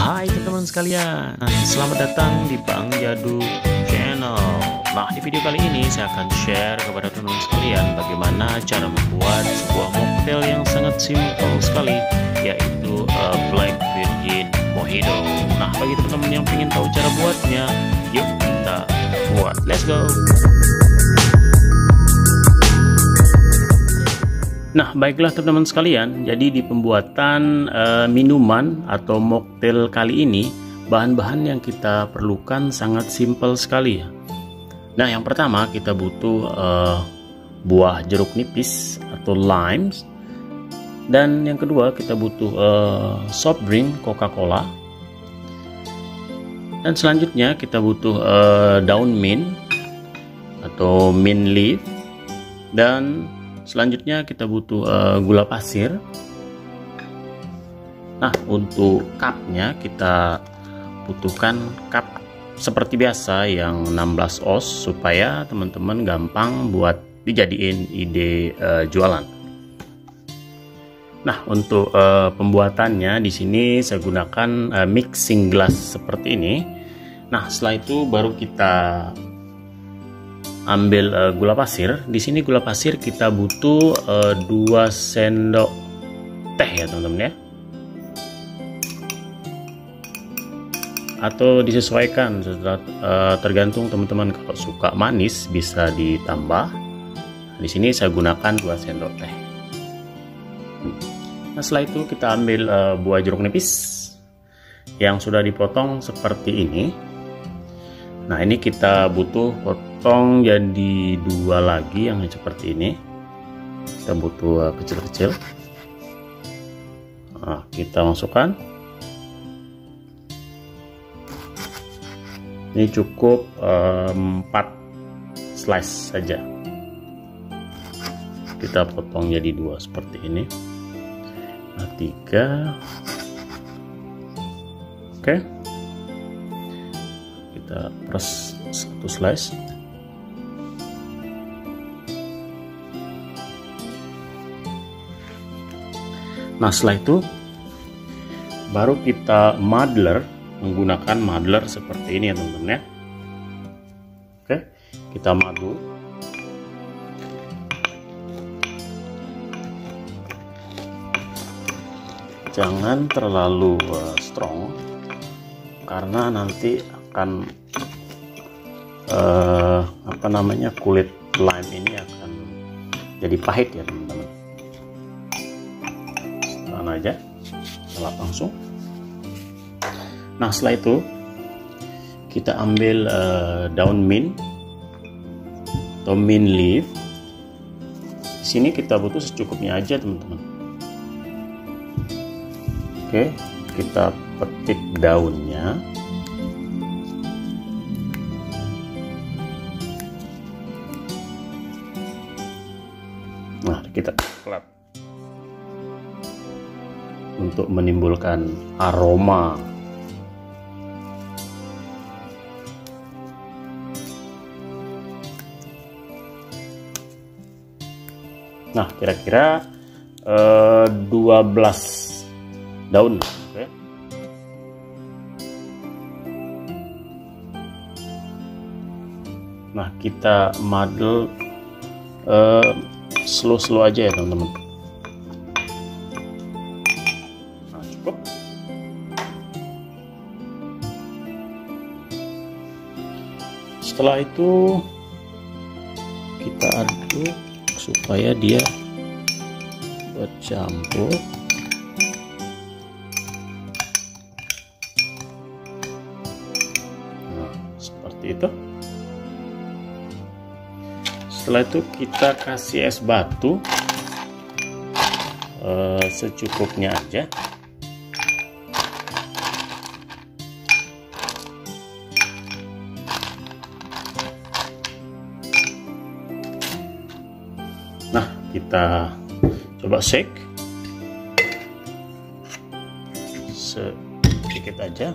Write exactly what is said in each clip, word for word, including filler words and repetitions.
Hai teman-teman sekalian, selamat datang di Bang Jadu Channel. Nah, di video kali ini saya akan share kepada teman-teman sekalian bagaimana cara membuat sebuah mocktail yang sangat simpel sekali, yaitu uh, Black Virgin Mojito. Nah, bagi teman-teman yang ingin tahu cara buatnya, yuk kita buat. Let's go. Nah, baiklah teman-teman sekalian, jadi di pembuatan uh, minuman atau mocktail kali ini, bahan-bahan yang kita perlukan sangat simpel sekali ya. Nah, yang pertama kita butuh uh, buah jeruk nipis atau limes, dan yang kedua kita butuh uh, soft drink Coca-Cola, dan selanjutnya kita butuh uh, daun mint atau mint leaf, dan selanjutnya kita butuh uh, gula pasir. Nah, untuk cupnya kita butuhkan cup seperti biasa yang enam belas oz supaya teman-teman gampang buat dijadiin ide uh, jualan. Nah, untuk uh, pembuatannya di sini saya gunakan uh, mixing glass seperti ini. Nah, setelah itu baru kita ambil uh, gula pasir. Di sini gula pasir kita butuh uh, dua sendok teh ya teman-teman ya, atau disesuaikan uh, tergantung teman-teman. Kalau suka manis bisa ditambah. Di sini saya gunakan dua sendok teh. Nah, setelah itu kita ambil uh, buah jeruk nipis yang sudah dipotong seperti ini. Nah, ini kita butuh potong jadi dua lagi yang seperti ini. Kita butuh kecil-kecil. Nah, kita masukkan. Ini cukup empat slice saja. Kita potong jadi dua seperti ini. Nah, tiga. Oke. Kita press satu slice. Nah, setelah itu baru kita muddler menggunakan muddler seperti ini ya teman-teman ya. Oke, kita madu. Jangan terlalu uh, strong karena nanti akan uh, apa namanya kulit lime ini akan jadi pahit ya teman-teman. Setelah aja lap langsung. Nah, setelah itu kita ambil uh, daun mint atau mint leaf. Di sini kita butuh secukupnya aja teman-teman. Oke, kita petik daunnya. Nah, kita klap untuk menimbulkan aroma. Nah, kira-kira eh, dua belas daun. Oke. Nah, kita muddle eh, slow-slow aja ya teman-teman. Nah, cukup. Setelah itu kita aduk supaya dia bercampur. Nah, seperti itu. Setelah itu kita kasih es batu uh, secukupnya aja. Nah, kita coba shake sedikit aja.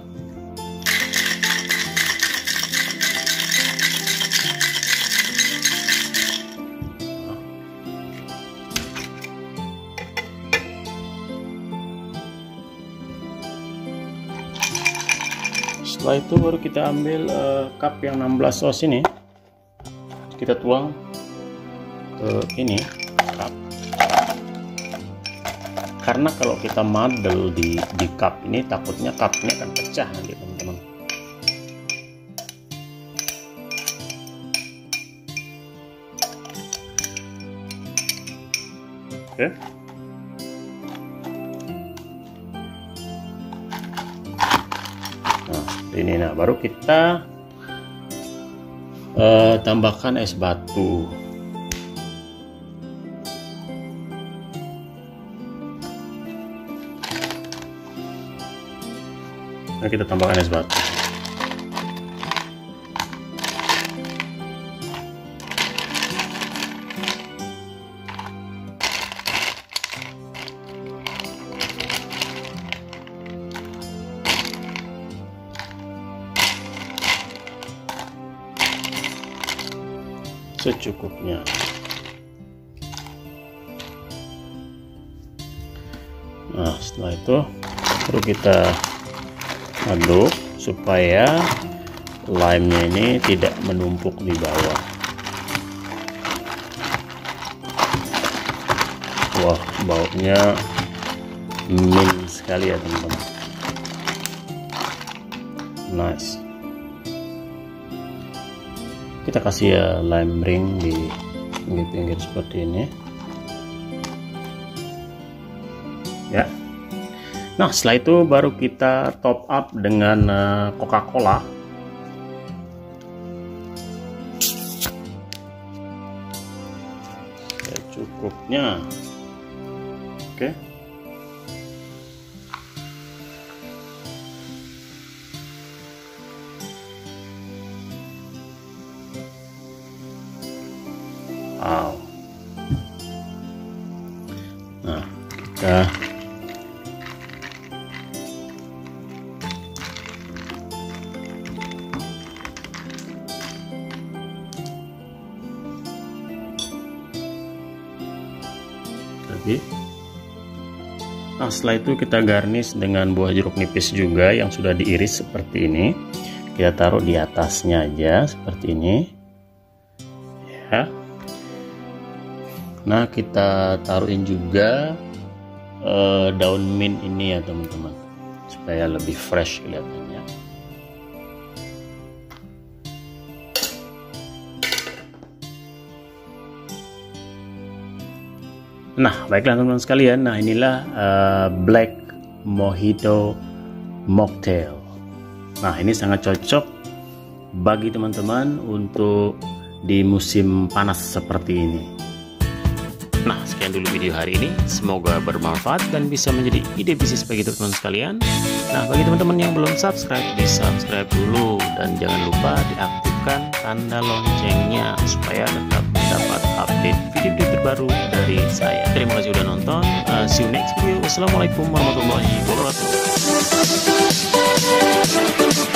Setelah itu baru kita ambil uh, cup yang enam belas oz ini, kita tuang ke ini cup. Karena kalau kita madel di di cup ini, takutnya cupnya akan pecah nanti teman-teman. Oke. Nah, ini nah baru kita uh, tambahkan es batu. Nah, kita tambahkan es batu. Secukupnya. Nah, setelah itu perlu kita aduk supaya lime-nya ini tidak menumpuk di bawah. Wah, baunya mint sekali ya teman-teman. Nice. Kita kasih ya lime ring di pinggir-pinggir seperti ini ya. Nah, setelah itu baru kita top up dengan uh, Coca-Cola. Secukupnya. Oke. Wow. Nah, kita lagi. Nah, setelah itu kita garnish dengan buah jeruk nipis juga yang sudah diiris seperti ini. Kita taruh di atasnya aja seperti ini ya. Nah, kita taruhin juga uh, daun mint ini ya teman-teman, supaya lebih fresh kelihatannya. Nah, baiklah teman-teman sekalian. Nah, inilah uh, Black Mojito Mocktail. Nah, ini sangat cocok bagi teman-teman untuk di musim panas seperti ini. Nah, sekian dulu video hari ini. Semoga bermanfaat dan bisa menjadi ide bisnis bagi teman-teman sekalian. Nah, bagi teman-teman yang belum subscribe, di subscribe dulu. Dan jangan lupa diaktifkan tanda loncengnya supaya tetap mendapat update video-video terbaru dari saya. Terima kasih sudah nonton. Uh, see you next video. Wassalamualaikum warahmatullahi wabarakatuh.